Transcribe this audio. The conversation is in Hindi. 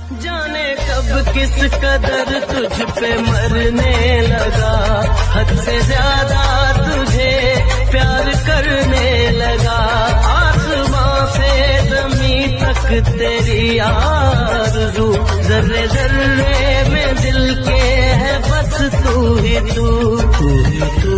जाने कब किस कदर तुझ पे मरने लगा, हद से ज्यादा तुझे प्यार करने लगा। आसमां से ज़मीं तक तेरी आरज़ू, ज़र्रे ज़र्रे में दिल के है बस तू ही तू, तू ही तू।